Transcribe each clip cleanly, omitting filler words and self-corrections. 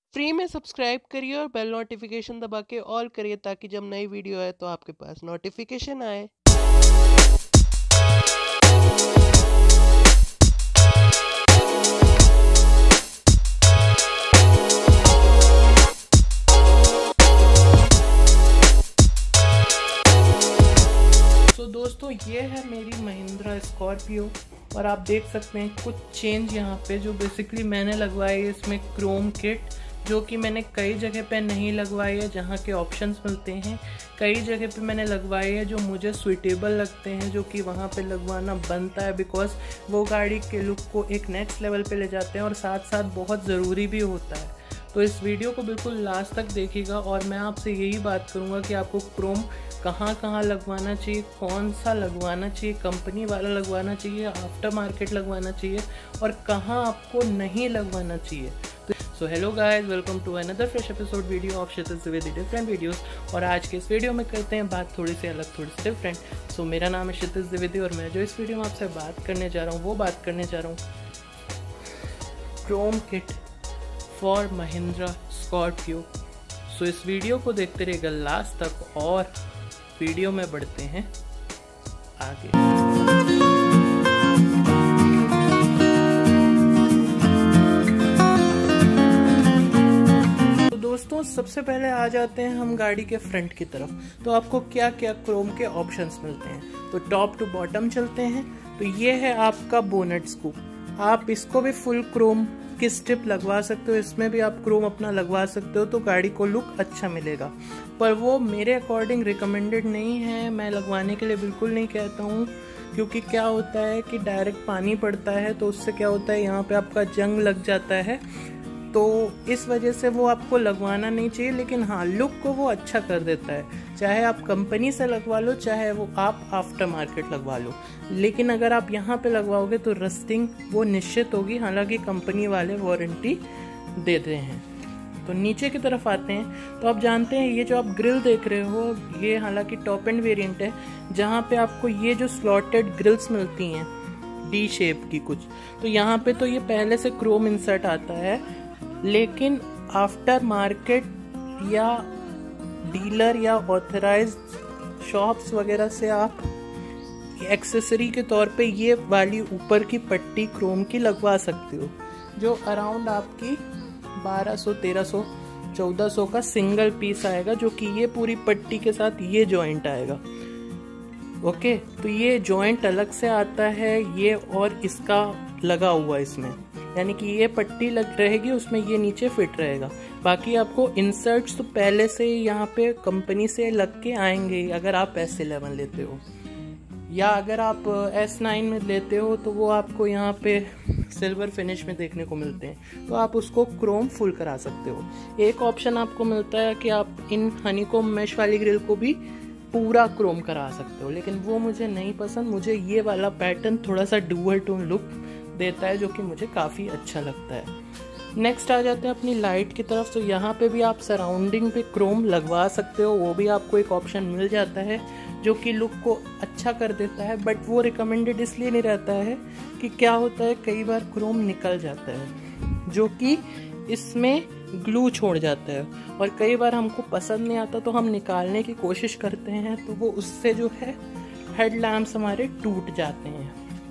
Free में subscribe करिए और बेल नोटिफिकेशन दबा के ऑल करिए ताकि जब नई वीडियो आए तो आपके पास नोटिफिकेशन आए। तो दोस्तों ये है मेरी महिंद्रा स्कॉर्पियो और आप देख सकते हैं कुछ चेंज यहाँ पे जो बेसिकली मैंने लगवाई है इसमें क्रोम किट, जो कि मैंने कई जगह पे नहीं लगवाई है जहाँ के ऑप्शंस मिलते हैं। कई जगह पे मैंने लगवाई है जो मुझे सूटेबल लगते हैं, जो कि वहाँ पे लगवाना बनता है बिकॉज वो गाड़ी के लुक को एक नेक्स्ट लेवल पे ले जाते हैं और साथ साथ बहुत ज़रूरी भी होता है। तो इस वीडियो को बिल्कुल लास्ट तक देखिएगा और मैं आपसे यही बात करूँगा कि आपको क्रोम कहाँ कहाँ लगवाना चाहिए, कौन सा लगवाना चाहिए, कंपनी वाला लगवाना चाहिए, आफ्टर मार्केट लगवाना चाहिए और कहाँ आपको नहीं लगवाना चाहिए। So hello guys, welcome to another fresh episode video of Kshitij Dwivedi different videos. और आज के इस वीडियो में करते हैं बात थोड़ी सी अलग, थोड़ी सी डिफरेंट। सो मेरा नाम है क्षितिज द्विवेदी और मैं जो इस वीडियो में आपसे बात करने जा रहा हूँ वो बात करने जा रहा हूँ chrome kit for Mahindra Scorpio. सो इस वीडियो को देखते रहिएगा लास्ट तक और वीडियो में बढ़ते हैं आगे। तो दोस्तों सबसे पहले आ जाते हैं हम गाड़ी के फ्रंट की तरफ। तो आपको क्या क्या क्रोम के ऑप्शंस मिलते हैं, तो टॉप टू बॉटम चलते हैं। तो ये है आपका बोनट स्कूप, आप इसको भी फुल क्रोम की स्ट्रिप लगवा सकते हो, इसमें भी आप क्रोम अपना लगवा सकते हो तो गाड़ी को लुक अच्छा मिलेगा। पर वो मेरे अकॉर्डिंग रिकमेंडेड नहीं है, मैं लगवाने के लिए बिल्कुल नहीं कहता हूँ, क्योंकि क्या होता है कि डायरेक्ट पानी पड़ता है तो उससे क्या होता है यहाँ पे आपका जंग लग जाता है, तो इस वजह से वो आपको लगवाना नहीं चाहिए। लेकिन हाँ, लुक को वो अच्छा कर देता है, चाहे आप कंपनी से लगवा लो चाहे वो आप आफ्टर मार्केट लगवा लो। लेकिन अगर आप यहाँ पे लगवाओगे तो रस्टिंग वो निश्चित होगी, हालांकि कंपनी वाले वारंटी देते हैं। तो नीचे की तरफ आते हैं तो आप जानते हैं ये जो आप ग्रिल देख रहे हो ये हालांकि टॉप एंड वेरिएंट है, जहाँ पे आपको ये जो स्लॉटेड ग्रिल्स मिलती हैं डी शेप की कुछ, तो यहाँ पे तो ये पहले से क्रोम इंसर्ट आता है, लेकिन आफ्टर मार्केट या डीलर या ऑथराइज्ड शॉप्स वगैरह से आप एक्सेसरी के तौर पे ये वाली ऊपर की पट्टी क्रोम की लगवा सकते हो, जो अराउंड आपकी 1200, 1300, 1400 का सिंगल पीस आएगा, जो कि ये पूरी पट्टी के साथ ये जॉइंट आएगा। ओके, तो ये जॉइंट अलग से आता है ये और इसका लगा हुआ इसमें, यानी कि ये पट्टी लग रहेगी उसमें, ये नीचे फिट रहेगा। बाकी आपको इंसर्ट्स तो पहले से ही यहाँ पे कंपनी से लग के आएंगे अगर आप S11 लेते हो, या अगर आप S9 में लेते हो तो वो आपको यहाँ पे सिल्वर फिनिश में देखने को मिलते हैं, तो आप उसको क्रोम फुल करा सकते हो। एक ऑप्शन आपको मिलता है कि आप इन हनीकॉम मैश वाली ग्रिल को भी पूरा क्रोम करा सकते हो, लेकिन वो मुझे नहीं पसंद। मुझे ये वाला पैटर्न थोड़ा सा डुअल टोन लुक देता है, जो कि मुझे काफ़ी अच्छा लगता है। नेक्स्ट आ जाते हैं अपनी लाइट की तरफ। तो यहाँ पे भी आप सराउंडिंग पे क्रोम लगवा सकते हो, वो भी आपको एक ऑप्शन मिल जाता है जो कि लुक को अच्छा कर देता है, बट वो रिकमेंडेड इसलिए नहीं रहता है कि क्या होता है कई बार क्रोम निकल जाता है जो कि इसमें ग्लू छोड़ जाता है, और कई बार हमको पसंद नहीं आता तो हम निकालने की कोशिश करते हैं, तो वो उससे जो है हेडलैम्प्स हमारे टूट जाते हैं।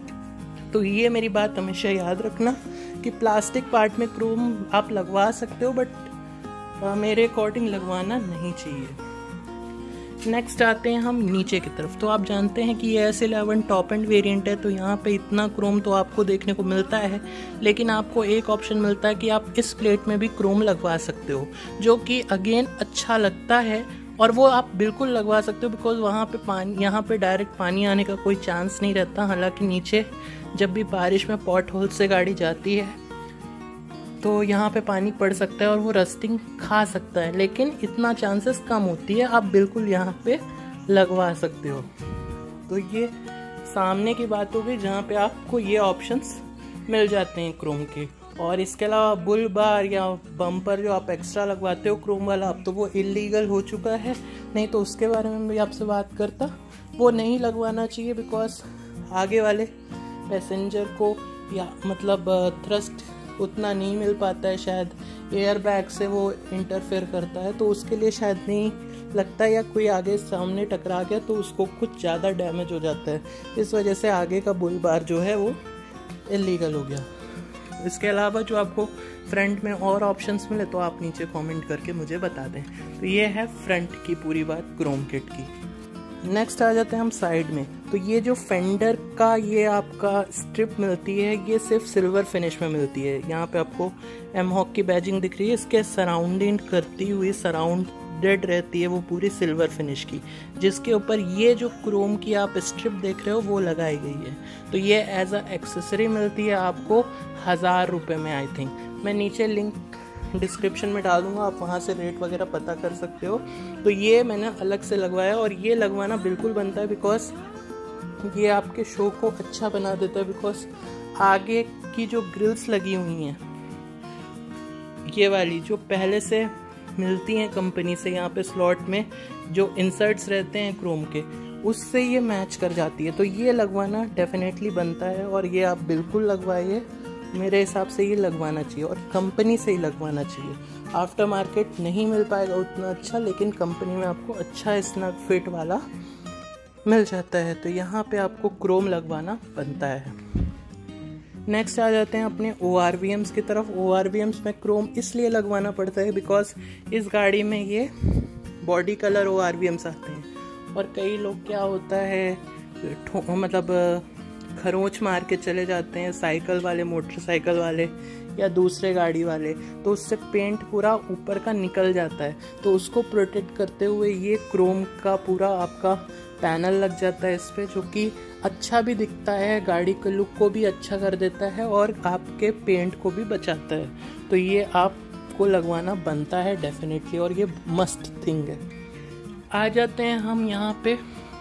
तो ये मेरी बात हमेशा याद रखना कि प्लास्टिक पार्ट में क्रोम आप लगवा सकते हो, बट मेरे अकॉर्डिंग लगवाना नहीं चाहिए। नेक्स्ट आते हैं हम नीचे की तरफ। तो आप जानते हैं कि ये S11 टॉप एंड वेरिएंट है, तो यहाँ पे इतना क्रोम तो आपको देखने को मिलता है, लेकिन आपको एक ऑप्शन मिलता है कि आप इस प्लेट में भी क्रोम लगवा सकते हो, जो कि अगेन अच्छा लगता है और वो आप बिल्कुल लगवा सकते हो, बिकॉज वहाँ पे पानी, यहाँ पे डायरेक्ट पानी आने का कोई चांस नहीं रहता। हालांकि नीचे जब भी बारिश में पॉट होल से गाड़ी जाती है तो यहाँ पे पानी पड़ सकता है और वो रस्टिंग खा सकता है, लेकिन इतना चांसेस कम होती है, आप बिल्कुल यहाँ पे लगवा सकते हो। तो ये सामने की बात हो गई जहाँ पे आपको ये ऑप्शंस मिल जाते हैं क्रोम के। और इसके अलावा बुल बार या बम्पर जो आप एक्स्ट्रा लगवाते हो क्रोम वाला, अब तो वो इलीगल हो चुका है, नहीं तो उसके बारे में भी आपसे बात करता। वो नहीं लगवाना चाहिए बिकॉज आगे वाले पैसेंजर को या मतलब थ्रस्ट उतना नहीं मिल पाता है, शायद एयर बैग से वो इंटरफेयर करता है, तो उसके लिए शायद नहीं लगता, या कोई आगे सामने टकरा गया तो उसको कुछ ज़्यादा डैमेज हो जाता है, इस वजह से आगे का बुल बार जो है वो इलीगल हो गया। इसके अलावा जो आपको फ्रंट में और ऑप्शंस मिले तो आप नीचे कमेंट करके मुझे बता दें। तो ये है फ्रंट की पूरी बात क्रोम किट की। नेक्स्ट आ जाते हैं हम साइड में। तो ये जो फेंडर का ये आपका स्ट्रिप मिलती है, ये सिर्फ सिल्वर फिनिश में मिलती है। यहाँ पे आपको एमहॉक की बैजिंग दिख रही है, इसके सराउंडिंग करती हुई सराउंडेड रहती है वो पूरी सिल्वर फिनिश की, जिसके ऊपर ये जो क्रोम की आप स्ट्रिप देख रहे हो वो लगाई गई है। तो ये एज अ एक्सेसरी मिलती है आपको 1000 रुपये में आई थिंक। मैं नीचे लिंक डिस्क्रिप्शन में डाल दूंगा, आप वहाँ से रेट वगैरह पता कर सकते हो। तो ये मैंने अलग से लगवाया, और ये लगवाना बिल्कुल बनता है बिकॉज ये आपके शो को अच्छा बना देता है। बिकॉज आगे की जो ग्रिल्स लगी हुई हैं, ये वाली जो पहले से मिलती हैं कंपनी से, यहाँ पे स्लॉट में जो इंसर्ट्स रहते हैं क्रोम के, उससे ये मैच कर जाती है। तो ये लगवाना डेफिनेटली बनता है, और ये आप बिल्कुल लगवाइए। मेरे हिसाब से ये लगवाना चाहिए, और कंपनी से ही लगवाना चाहिए। आफ्टर मार्केट नहीं मिल पाएगा उतना अच्छा, लेकिन कंपनी में आपको अच्छा स्नग फिट वाला मिल जाता है। तो यहाँ पे आपको क्रोम लगवाना बनता है। नेक्स्ट आ जाते हैं अपने ORVMs की तरफ। ORVMs में क्रोम इसलिए लगवाना पड़ता है बिकॉज इस गाड़ी में ये बॉडी कलर ORVMs आते हैं, और कई लोग क्या होता है मतलब खरोंच मार के चले जाते हैं, साइकिल वाले, मोटरसाइकिल वाले या दूसरे गाड़ी वाले, तो उससे पेंट पूरा ऊपर का निकल जाता है। तो उसको प्रोटेक्ट करते हुए ये क्रोम का पूरा आपका पैनल लग जाता है इस पर, जो कि अच्छा भी दिखता है, गाड़ी के लुक को भी अच्छा कर देता है और आपके पेंट को भी बचाता है। तो ये आपको लगवाना बनता है डेफिनेटली, और ये मस्ट थिंग है। आ जाते हैं हम यहाँ पे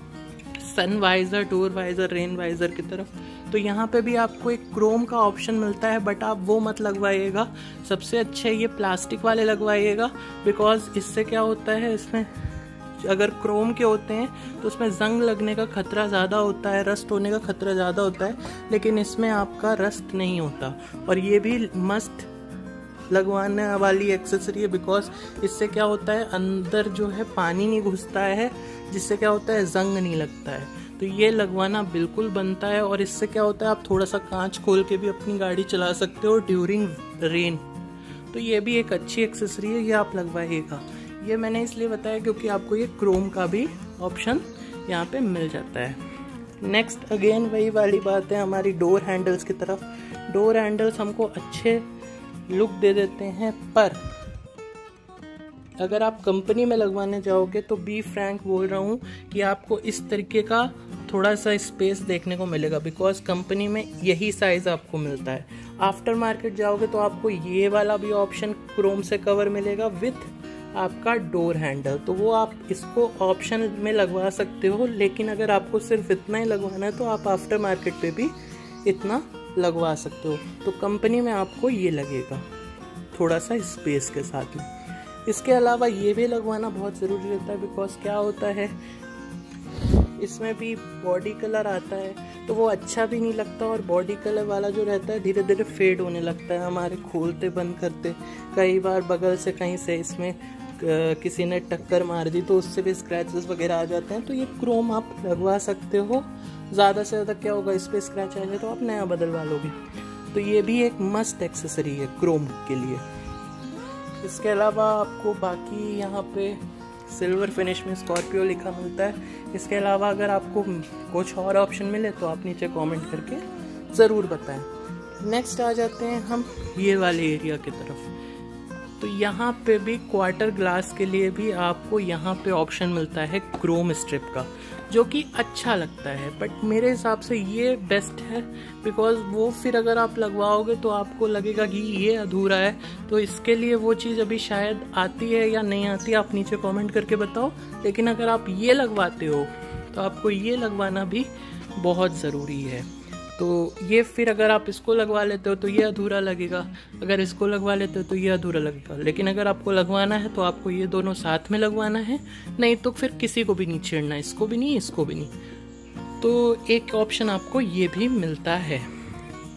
sun visor, tour visor, rain visor की तरफ। तो यहाँ पे भी आपको एक क्रोम का ऑप्शन मिलता है, बट आप वो मत लगवाइएगा। सबसे अच्छे ये प्लास्टिक वाले लगवाइएगा, बिकॉज इससे क्या होता है, इसमें अगर क्रोम के होते हैं तो उसमें जंग लगने का खतरा ज़्यादा होता है, रस्ट होने का खतरा ज़्यादा होता है, लेकिन इसमें आपका रस्ट नहीं होता। और ये भी मस्ट लगवाने वाली एक्सेसरी है, बिकॉज इससे क्या होता है, अंदर जो है पानी नहीं घुसता है, जिससे क्या होता है, जंग नहीं लगता है। तो ये लगवाना बिल्कुल बनता है, और इससे क्या होता है, आप थोड़ा सा कांच खोल के भी अपनी गाड़ी चला सकते हो ड्यूरिंग रेन। तो ये भी एक अच्छी एक्सेसरी है, ये आप लगवाइएगा। ये मैंने इसलिए बताया क्योंकि आपको ये क्रोम का भी ऑप्शन यहाँ पे मिल जाता है। नेक्स्ट अगेन वही वाली बात है हमारी डोर हैंडल्स की तरफ। डोर हैंडल्स हमको अच्छे लुक दे देते हैं, पर अगर आप कंपनी में लगवाने जाओगे तो बी फ्रैंक बोल रहा हूँ कि आपको इस तरीके का थोड़ा सा स्पेस देखने को मिलेगा, बिकॉज कंपनी में यही साइज़ आपको मिलता है। आफ्टर मार्केट जाओगे तो आपको ये वाला भी ऑप्शन क्रोम से कवर मिलेगा विथ आपका डोर हैंडल, तो वो आप इसको ऑप्शन में लगवा सकते हो। लेकिन अगर आपको सिर्फ इतना ही लगवाना है तो आप आफ्टर मार्केट पे भी इतना लगवा सकते हो। तो कंपनी में आपको ये लगेगा थोड़ा सा स्पेस के साथ में। इसके अलावा ये भी लगवाना बहुत ज़रूरी रहता है, बिकॉज क्या होता है, इसमें भी बॉडी कलर आता है तो वो अच्छा भी नहीं लगता, और बॉडी कलर वाला जो रहता है धीरे धीरे फेड होने लगता है हमारे खोलते बंद करते। कई बार बगल से कहीं से इसमें किसी ने टक्कर मार दी तो उससे भी स्क्रैचेस वगैरह आ जाते हैं। तो ये क्रोम आप लगवा सकते हो, ज़्यादा से ज़्यादा क्या होगा, इस पर स्क्रैच आ जाए तो आप नया बदलवा लोगे। तो ये भी एक मस्ट एक्सेसरी है क्रोम के लिए। इसके अलावा आपको बाकी यहाँ पे सिल्वर फिनिश में स्कॉर्पियो लिखा मिलता है। इसके अलावा अगर आपको कुछ और ऑप्शन मिले तो आप नीचे कमेंट करके ज़रूर बताएं। नेक्स्ट आ जाते हैं हम ये वाले एरिया की तरफ। तो यहाँ पे भी क्वार्टर ग्लास के लिए भी आपको यहाँ पे ऑप्शन मिलता है क्रोम स्ट्रिप का, जो कि अच्छा लगता है, बट मेरे हिसाब से ये बेस्ट है। बिकॉज वो फिर अगर आप लगवाओगे तो आपको लगेगा कि ये अधूरा है। तो इसके लिए वो चीज़ अभी शायद आती है या नहीं आती, आप नीचे कमेंट करके बताओ। लेकिन अगर आप ये लगवाते हो तो आपको ये लगवाना भी बहुत ज़रूरी है। तो ये फिर अगर आप इसको लगवा लेते हो तो ये अधूरा लगेगा, अगर इसको लगवा लेते हो तो ये अधूरा लगेगा। लेकिन अगर आपको लगवाना है तो आपको ये दोनों साथ में लगवाना है, नहीं तो फिर किसी को भी नहीं छेड़ना, इसको भी नहीं, इसको भी नहीं। तो एक ऑप्शन आपको ये भी मिलता है।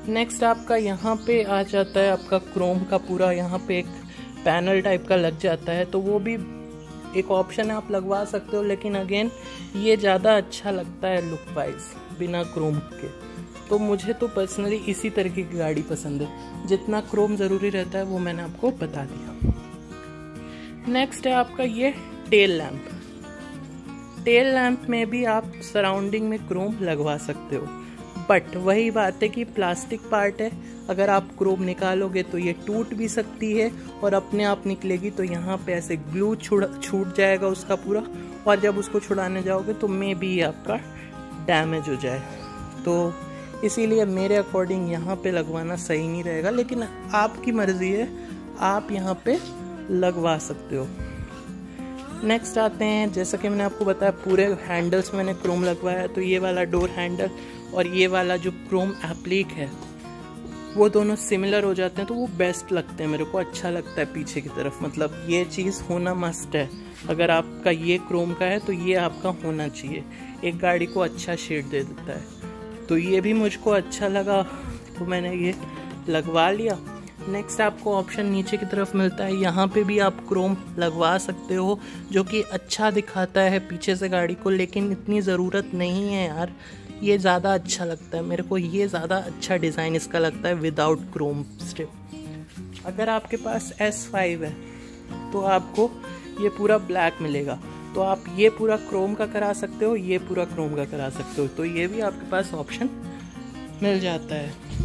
नेक्स्ट आपका यहाँ पे आ जाता है आपका क्रोम का पूरा, यहाँ पे एक पैनल टाइप का लग जाता है, तो वो भी एक ऑप्शन है, आप लगवा सकते हो। लेकिन अगेन ये ज़्यादा अच्छा लगता है लुक वाइज बिना क्रोम के। तो मुझे तो पर्सनली इसी तरीके की गाड़ी पसंद है। जितना क्रोम ज़रूरी रहता है वो मैंने आपको बता दिया। नेक्स्ट है आपका ये टेल लैम्प। टेल लैम्प में भी आप सराउंडिंग में क्रोम लगवा सकते हो, बट वही बात है कि प्लास्टिक पार्ट है, अगर आप क्रोम निकालोगे तो ये टूट भी सकती है और अपने आप निकलेगी, तो यहाँ पे ऐसे ग्लू छूट जाएगा उसका पूरा, और जब उसको छुड़ाने जाओगे तो मे बी आपका डैमेज हो जाए। तो इसीलिए मेरे अकॉर्डिंग यहाँ पे लगवाना सही नहीं रहेगा, लेकिन आपकी मर्जी है, आप यहाँ पे लगवा सकते हो। नेक्स्ट आते हैं, जैसा कि मैंने आपको बताया पूरे हैंडल्स में मैंने क्रोम लगवाया, तो ये वाला डोर हैंडल और ये वाला जो क्रोम एप्लिक है वो दोनों सिमिलर हो जाते हैं, तो वो बेस्ट लगते हैं, मेरे को अच्छा लगता है पीछे की तरफ। मतलब ये चीज़ होना मस्ट है, अगर आपका ये क्रोम का है तो ये आपका होना चाहिए, एक गाड़ी को अच्छा शेड दे देता है। तो ये भी मुझको अच्छा लगा तो मैंने ये लगवा लिया। नेक्स्ट आपको ऑप्शन नीचे की तरफ मिलता है, यहाँ पे भी आप क्रोम लगवा सकते हो, जो कि अच्छा दिखाता है पीछे से गाड़ी को, लेकिन इतनी ज़रूरत नहीं है यार, ये ज़्यादा अच्छा लगता है मेरे को, ये ज़्यादा अच्छा डिज़ाइन इसका लगता है विदाउट क्रोम स्ट्रिप। अगर आपके पास S5 है तो आपको ये पूरा ब्लैक मिलेगा, तो आप ये पूरा क्रोम का करा सकते हो, ये पूरा क्रोम का करा सकते हो, तो ये भी आपके पास ऑप्शन मिल जाता है।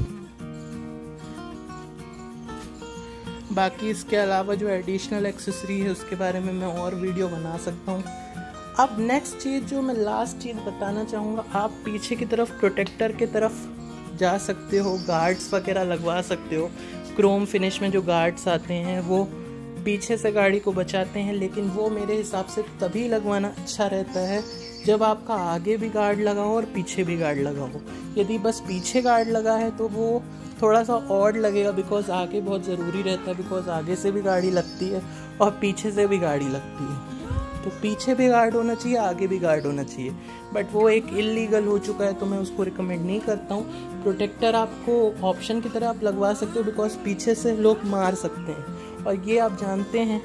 बाकी इसके अलावा जो एडिशनल एक्सेसरी है उसके बारे में मैं और वीडियो बना सकता हूँ। अब नेक्स्ट चीज़ जो मैं लास्ट चीज़ बताना चाहूँगा, आप पीछे की तरफ प्रोटेक्टर की तरफ जा सकते हो, गार्ड्स वगैरह लगवा सकते हो। क्रोम फिनिश में जो गार्ड्स आते हैं वो पीछे से गाड़ी को बचाते हैं, लेकिन वो मेरे हिसाब से तभी लगवाना अच्छा रहता है जब आपका आगे भी गार्ड लगा हो और पीछे भी गार्ड लगा हो। यदि बस पीछे गार्ड लगा है तो वो थोड़ा सा ऑड लगेगा, बिकॉज आगे बहुत ज़रूरी रहता है, बिकॉज आगे से भी गाड़ी लगती है और पीछे से भी गाड़ी लगती है, तो पीछे भी गार्ड होना चाहिए, आगे भी गार्ड होना चाहिए। बट वो एक इलीगल हो चुका है तो मैं उसको रिकमेंड नहीं करता हूँ। प्रोटेक्टर आपको ऑप्शन की तरह आप लगवा सकते हो, बिकॉज पीछे से लोग मार सकते हैं, और ये आप जानते हैं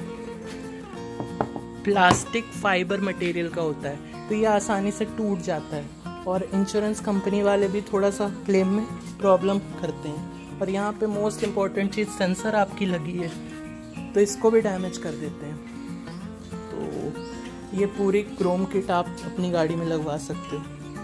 प्लास्टिक फाइबर मटेरियल का होता है, तो ये आसानी से टूट जाता है, और इंश्योरेंस कंपनी वाले भी थोड़ा सा क्लेम में प्रॉब्लम करते हैं। और यहाँ पे मोस्ट इम्पॉर्टेंट चीज़ सेंसर आपकी लगी है, तो इसको भी डैमेज कर देते हैं। तो ये पूरी क्रोम किट आप अपनी गाड़ी में लगवा सकते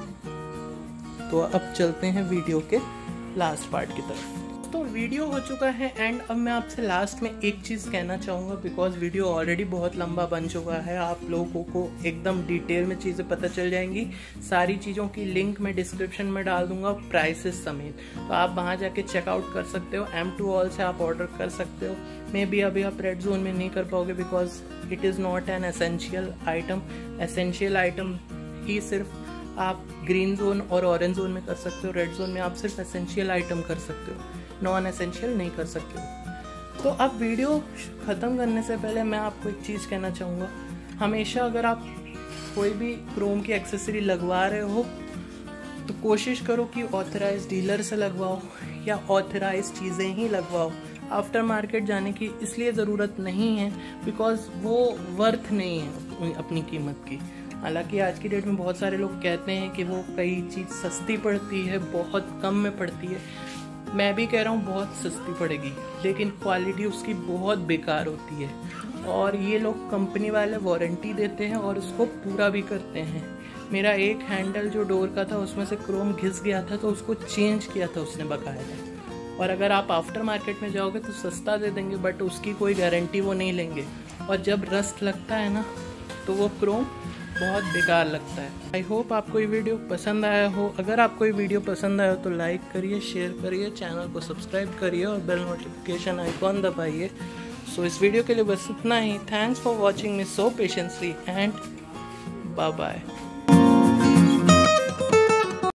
हो। तो अब चलते हैं वीडियो के लास्ट पार्ट की तरफ। तो वीडियो हो चुका है एंड अब मैं आपसे लास्ट में एक चीज़ कहना चाहूँगा, बिकॉज वीडियो ऑलरेडी बहुत लंबा बन चुका है, आप लोगों को एकदम डिटेल में चीज़ें पता चल जाएंगी। सारी चीज़ों की लिंक मैं डिस्क्रिप्शन में डाल दूंगा प्राइसेस समेत, तो आप वहाँ जाके चेकआउट कर सकते हो। M2 All से आप ऑर्डर कर सकते हो। मे बी अभी आप रेड जोन में नहीं कर पाओगे, because it is not an essential item. Essential item ही सिर्फ आप ग्रीन जोन और ऑरेंज जोन में कर सकते हो, रेड जोन में आप सिर्फ एसेंशियल आइटम कर सकते हो, नॉन एसेंशियल नहीं कर सकते हो। तो अब वीडियो ख़त्म करने से पहले मैं आपको एक चीज़ कहना चाहूँगा, हमेशा अगर आप कोई भी क्रोम की एक्सेसरी लगवा रहे हो तो कोशिश करो कि ऑथराइज डीलर से लगवाओ या ऑथराइज चीज़ें ही लगवाओ। आफ्टर मार्केट जाने की इसलिए ज़रूरत नहीं है बिकॉज वो वर्थ नहीं है अपनी कीमत की। हालांकि आज की डेट में बहुत सारे लोग कहते हैं कि वो कई चीज़ सस्ती पड़ती है, बहुत कम में पड़ती है। मैं भी कह रहा हूँ बहुत सस्ती पड़ेगी, लेकिन क्वालिटी उसकी बहुत बेकार होती है। और ये लोग कंपनी वाले वारंटी देते हैं और उसको पूरा भी करते हैं। मेरा एक हैंडल जो डोर का था उसमें से क्रोम घिस गया था, तो उसको चेंज किया था उसने बकायदा। और अगर आप आफ्टर मार्केट में जाओगे तो सस्ता दे देंगे, बट उसकी कोई गारंटी वो नहीं लेंगे। और जब रस्ट लगता है ना तो वो क्रोम बहुत बेकार लगता है। आई होप आपको ये वीडियो पसंद आया हो। अगर आपको ये वीडियो पसंद आया हो तो लाइक करिए, शेयर करिए, चैनल को सब्सक्राइब करिए और बेल नोटिफिकेशन आइकॉन दबाइए। सो इस वीडियो के लिए बस इतना ही। Thanks for watching me so patiently and bye bye.